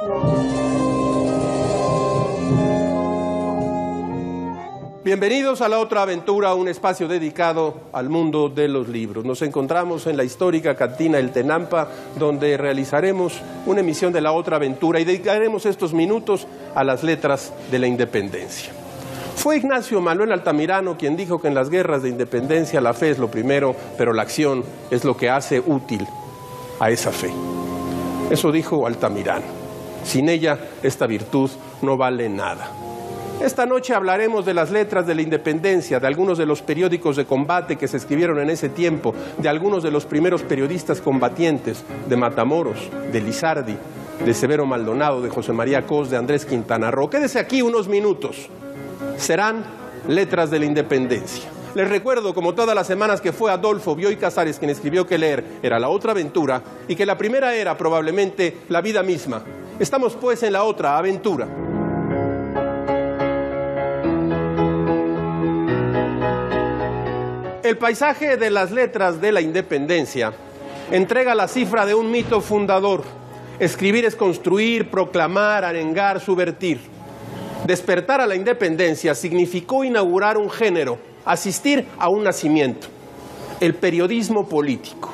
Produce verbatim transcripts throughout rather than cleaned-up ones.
Bienvenidos a La Otra Aventura, un espacio dedicado al mundo de los libros. Nos encontramos en la histórica cantina El Tenampa, donde realizaremos una emisión de La Otra Aventura y dedicaremos estos minutos a las letras de la independencia. Fue Ignacio Manuel Altamirano quien dijo que en las guerras de independencia la fe es lo primero, pero la acción es lo que hace útil a esa fe. Eso dijo Altamirano. Sin ella, esta virtud no vale nada. Esta noche hablaremos de las letras de la independencia, de algunos de los periódicos de combate que se escribieron en ese tiempo, de algunos de los primeros periodistas combatientes, de Matamoros, de Lizardi, de Severo Maldonado, de José María Cos, de Andrés Quintana Roo. Quédese aquí unos minutos. Serán letras de la independencia. Les recuerdo, como todas las semanas, que fue Adolfo Bioy Casares quien escribió que leer era la otra aventura y que la primera era probablemente la vida misma. Estamos pues en la otra aventura. El paisaje de las letras de la independencia entrega la cifra de un mito fundador. Escribir es construir, proclamar, arengar, subvertir. Despertar a la independencia significó inaugurar un género, asistir a un nacimiento, el periodismo político.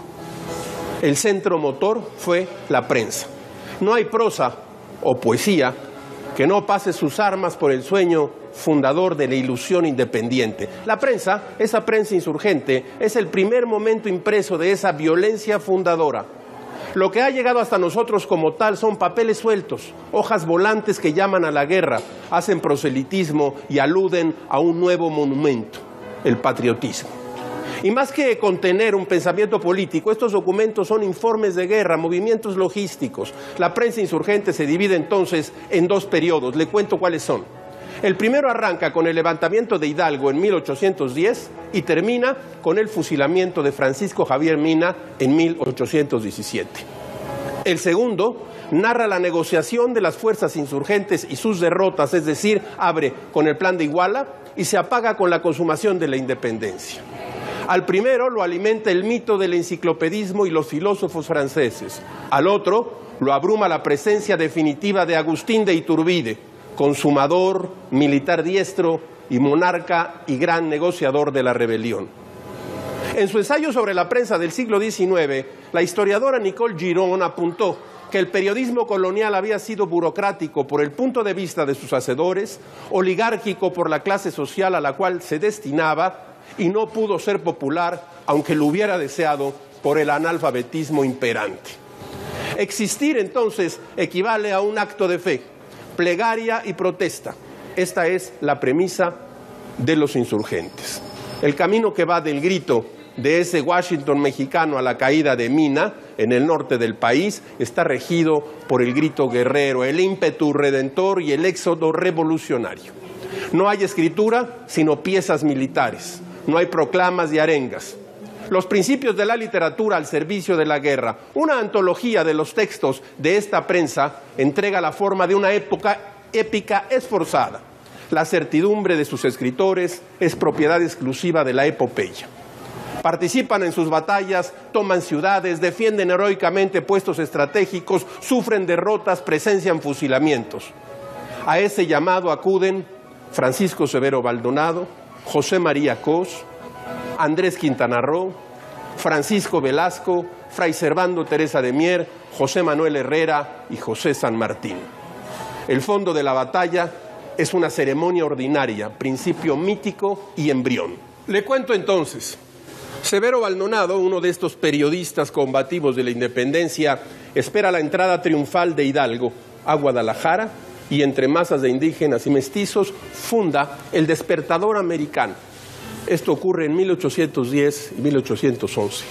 El centro motor fue la prensa. No hay prosa o poesía que no pase sus armas por el sueño fundador de la ilusión independiente. La prensa, esa prensa insurgente, es el primer momento impreso de esa violencia fundadora. Lo que ha llegado hasta nosotros como tal son papeles sueltos, hojas volantes que llaman a la guerra, hacen proselitismo y aluden a un nuevo monumento, el patriotismo. Y más que contener un pensamiento político, estos documentos son informes de guerra, movimientos logísticos. La prensa insurgente se divide entonces en dos periodos. Le cuento cuáles son. El primero arranca con el levantamiento de Hidalgo en mil ochocientos diez y termina con el fusilamiento de Francisco Javier Mina en mil ochocientos diecisiete. El segundo narra la negociación de las fuerzas insurgentes y sus derrotas, es decir, abre con el plan de Iguala y se apaga con la consumación de la independencia. Al primero lo alimenta el mito del enciclopedismo y los filósofos franceses. Al otro lo abruma la presencia definitiva de Agustín de Iturbide, consumador, militar diestro y monarca y gran negociador de la rebelión. En su ensayo sobre la prensa del siglo diecinueve, la historiadora Nicole Giron apuntó que el periodismo colonial había sido burocrático por el punto de vista de sus hacedores, oligárquico por la clase social a la cual se destinaba y no pudo ser popular, aunque lo hubiera deseado, por el analfabetismo imperante. Existir entonces equivale a un acto de fe, plegaria y protesta. Esta es la premisa de los insurgentes. El camino que va del grito de ese Washington mexicano a la caída de Mina, en el norte del país, está regido por el grito guerrero, el ímpetu redentor y el éxodo revolucionario. No hay escritura, sino piezas militares. No hay proclamas y arengas. Los principios de la literatura al servicio de la guerra. Una antología de los textos de esta prensa entrega la forma de una época épica esforzada. La certidumbre de sus escritores es propiedad exclusiva de la epopeya. Participan en sus batallas, toman ciudades, defienden heroicamente puestos estratégicos, sufren derrotas, presencian fusilamientos. A ese llamado acuden Francisco Severo Maldonado, José María Cos, Andrés Quintana Roo, Francisco Velasco, Fray Servando Teresa de Mier, José Manuel Herrera y José San Martín. El fondo de la batalla es una ceremonia ordinaria, principio mítico y embrión. Le cuento entonces. Severo Maldonado, uno de estos periodistas combativos de la independencia, espera la entrada triunfal de Hidalgo a Guadalajara y entre masas de indígenas y mestizos funda el Despertador Americano. Esto ocurre en mil ochocientos diez y mil ochocientos once.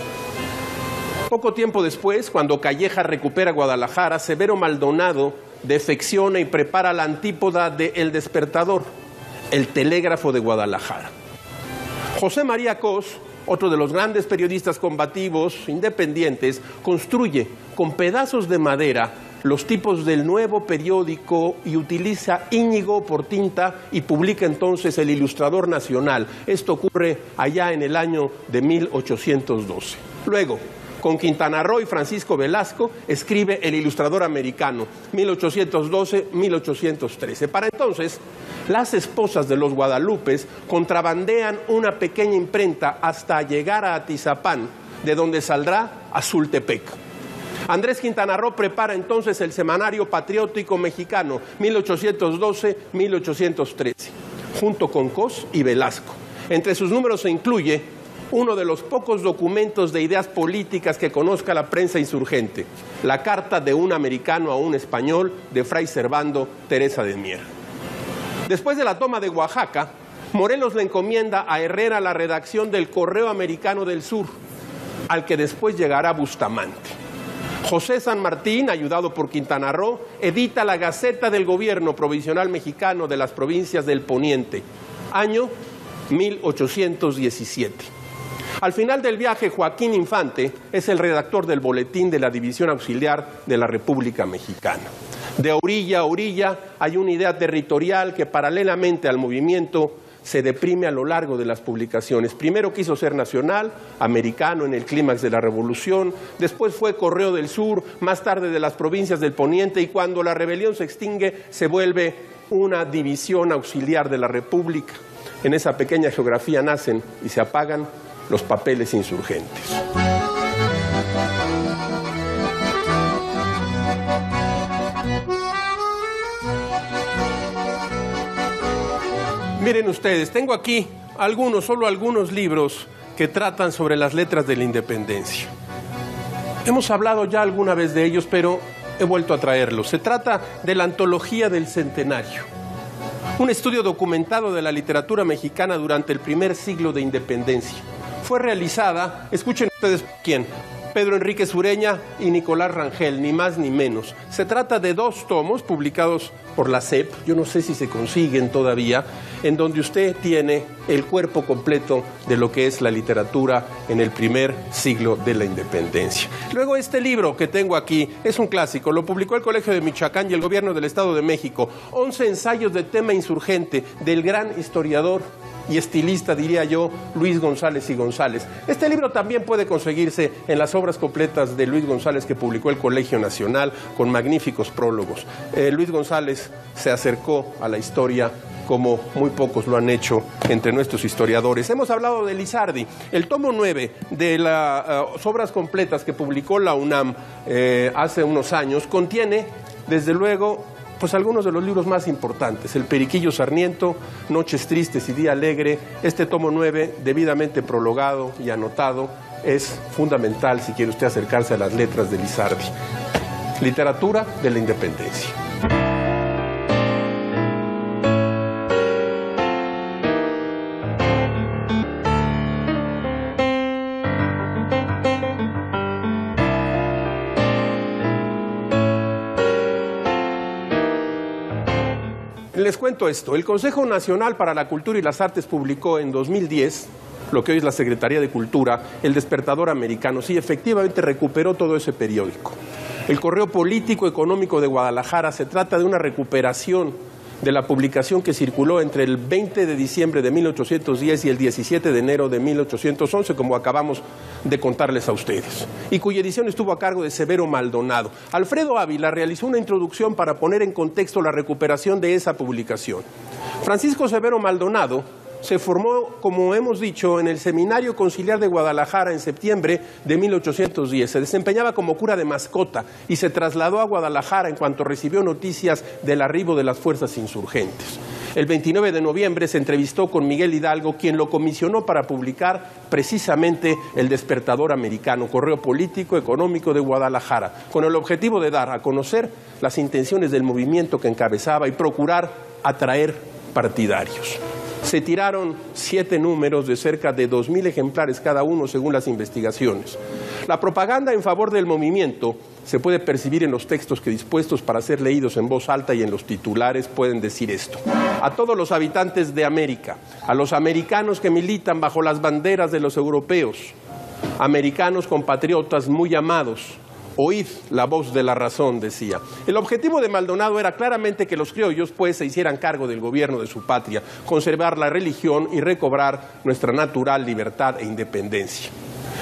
Poco tiempo después, cuando Calleja recupera Guadalajara, Severo Maldonado defecciona y prepara la antípoda de El Despertador, el telégrafo de Guadalajara. José María Cos, otro de los grandes periodistas combativos independientes, construye con pedazos de madera los tipos del nuevo periódico y utiliza Íñigo por tinta y publica entonces El Ilustrador Nacional. Esto ocurre allá en el año de mil ochocientos doce. Luego, Con Quintana Roo y Francisco Velasco escribe El Ilustrador Americano, mil ochocientos doce a mil ochocientos trece. Para entonces, las esposas de los Guadalupes contrabandean una pequeña imprenta hasta llegar a Atizapán, de donde saldrá Azultepec. Andrés Quintana Roo prepara entonces el Semanario Patriótico Mexicano, mil ochocientos doce a mil ochocientos trece, junto con Cos y Velasco. Entre sus números se incluye uno de los pocos documentos de ideas políticas que conozca la prensa insurgente, la Carta de un americano a un español de Fray Servando Teresa de Mier. Después de la toma de Oaxaca, Morelos le encomienda a Herrera la redacción del Correo Americano del Sur, al que después llegará Bustamante. José San Martín, ayudado por Quintana Roo, edita la Gaceta del Gobierno Provisional Mexicano de las Provincias del Poniente, año mil ochocientos diecisiete. Al final del viaje, Joaquín Infante es el redactor del Boletín de la División Auxiliar de la República Mexicana. De orilla a orilla hay una idea territorial que paralelamente al movimiento se deprime a lo largo de las publicaciones. Primero quiso ser nacional, americano en el clímax de la Revolución, después fue Correo del Sur, más tarde de las provincias del Poniente, y cuando la rebelión se extingue se vuelve una división auxiliar de la República. En esa pequeña geografía nacen y se apagan los papeles insurgentes. Miren ustedes, tengo aquí algunos, solo algunos libros que tratan sobre las letras de la independencia. Hemos hablado ya alguna vez de ellos, pero he vuelto a traerlos. Se trata de la Antología del Centenario, un estudio documentado de la literatura mexicana durante el primer siglo de independencia. Fue realizada, escuchen ustedes quién, Pedro Enrique Sureña y Nicolás Rangel, ni más ni menos. Se trata de dos tomos publicados por la S E P, yo no sé si se consiguen todavía, en donde usted tiene el cuerpo completo de lo que es la literatura en el primer siglo de la independencia. Luego este libro que tengo aquí es un clásico, lo publicó el Colegio de Michoacán y el Gobierno del Estado de México, once ensayos de tema insurgente del gran historiador y estilista, diría yo, Luis González y González. Este libro también puede conseguirse en las obras completas de Luis González que publicó el Colegio Nacional, con magníficos prólogos. Eh, Luis González se acercó a la historia como muy pocos lo han hecho entre nuestros historiadores. Hemos hablado de Lizardi. El tomo nueve de las uh, obras completas que publicó la UNAM eh, hace unos años contiene, desde luego, pues algunos de los libros más importantes: El Periquillo Sarniento, Noches Tristes y Día Alegre. Este tomo nueve, debidamente prologado y anotado, es fundamental si quiere usted acercarse a las letras de Lizardi. Literatura de la independencia. Les cuento esto. El Consejo Nacional para la Cultura y las Artes publicó en dos mil diez, lo que hoy es la Secretaría de Cultura, El Despertador Americano. Sí, efectivamente recuperó todo ese periódico. El Correo Político Económico de Guadalajara, se trata de una recuperación de la publicación que circuló entre el veinte de diciembre de mil ochocientos diez y el diecisiete de enero de mil ochocientos once, como acabamos de contarles a ustedes, y cuya edición estuvo a cargo de Severo Maldonado. Alfredo Ávila realizó una introducción para poner en contexto la recuperación de esa publicación. Francisco Severo Maldonado se formó, como hemos dicho, en el Seminario Conciliar de Guadalajara en septiembre de mil ochocientos diez. Se desempeñaba como cura de Mascota y se trasladó a Guadalajara en cuanto recibió noticias del arribo de las fuerzas insurgentes. El veintinueve de noviembre se entrevistó con Miguel Hidalgo, quien lo comisionó para publicar precisamente El Despertador Americano, Correo Político Económico de Guadalajara, con el objetivo de dar a conocer las intenciones del movimiento que encabezaba y procurar atraer partidarios. Se tiraron siete números de cerca de dos mil ejemplares cada uno, según las investigaciones. La propaganda en favor del movimiento se puede percibir en los textos que, dispuestos para ser leídos en voz alta y en los titulares, pueden decir esto: a todos los habitantes de América, a los americanos que militan bajo las banderas de los europeos, americanos compatriotas muy amados, oíd la voz de la razón, decía. El objetivo de Maldonado era claramente que los criollos pues se hicieran cargo del gobierno de su patria, conservar la religión y recobrar nuestra natural libertad e independencia.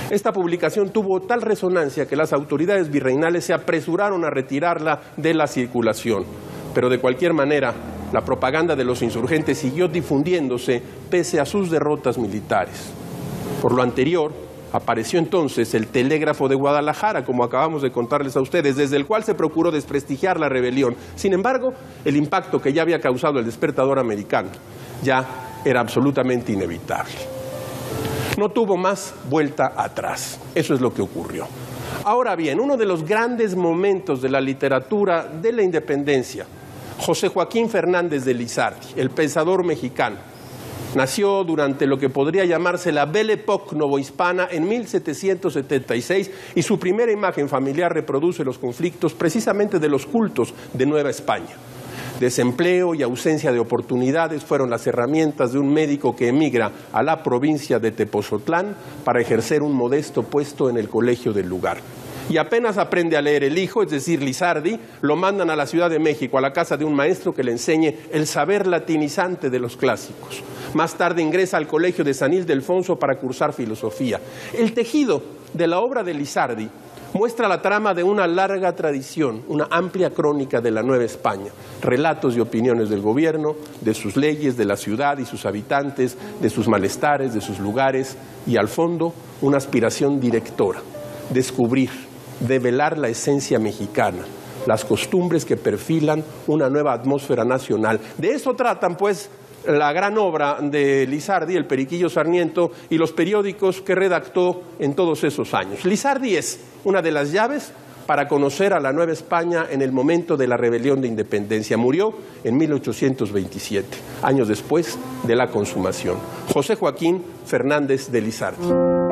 Esta publicación tuvo tal resonancia que las autoridades virreinales se apresuraron a retirarla de la circulación. Pero de cualquier manera, la propaganda de los insurgentes siguió difundiéndose pese a sus derrotas militares. Por lo anterior, apareció entonces el Telégrafo de Guadalajara, como acabamos de contarles a ustedes, desde el cual se procuró desprestigiar la rebelión. Sin embargo, el impacto que ya había causado el despertador americano ya era absolutamente inevitable. No tuvo más vuelta atrás. Eso es lo que ocurrió. Ahora bien, uno de los grandes momentos de la literatura de la independencia, José Joaquín Fernández de Lizardi, el pensador mexicano, nació durante lo que podría llamarse la Belle Époque novohispana en mil setecientos setenta y seis y su primera imagen familiar reproduce los conflictos precisamente de los cultos de Nueva España. Desempleo y ausencia de oportunidades fueron las herramientas de un médico que emigra a la provincia de Tepozotlán para ejercer un modesto puesto en el colegio del lugar. Y apenas aprende a leer el hijo, es decir, Lizardi, lo mandan a la Ciudad de México, a la casa de un maestro que le enseñe el saber latinizante de los clásicos. Más tarde ingresa al colegio de San Ildefonso para cursar filosofía. El tejido de la obra de Lizardi muestra la trama de una larga tradición, una amplia crónica de la Nueva España, relatos y opiniones del gobierno, de sus leyes, de la ciudad y sus habitantes, de sus malestares, de sus lugares y al fondo una aspiración directora, descubrir, develar la esencia mexicana, las costumbres que perfilan una nueva atmósfera nacional. De eso tratan pues la gran obra de Lizardi, El Periquillo Sarmiento, y los periódicos que redactó en todos esos años. Lizardi es una de las llaves para conocer a la Nueva España en el momento de la rebelión de independencia. Murió en mil ochocientos veintisiete, años después de la consumación. José Joaquín Fernández de Lizardi.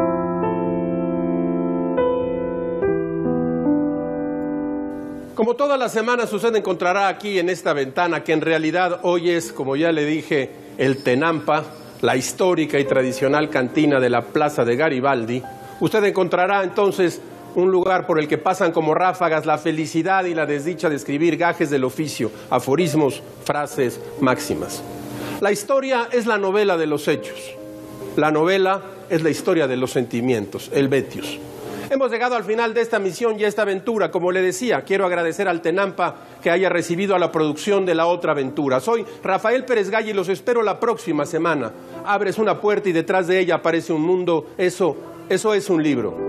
Como todas las semanas usted encontrará aquí en esta ventana, que en realidad hoy es, como ya le dije, el Tenampa, la histórica y tradicional cantina de la Plaza de Garibaldi, usted encontrará entonces un lugar por el que pasan como ráfagas la felicidad y la desdicha de escribir gajes del oficio, aforismos, frases, máximas. La historia es la novela de los hechos, la novela es la historia de los sentimientos, el Vetios. Hemos llegado al final de esta misión y esta aventura. Como le decía, quiero agradecer al Tenampa que haya recibido a la producción de la otra aventura. Soy Rafael Pérez Gay y los espero la próxima semana. Abres una puerta y detrás de ella aparece un mundo. Eso, eso es un libro.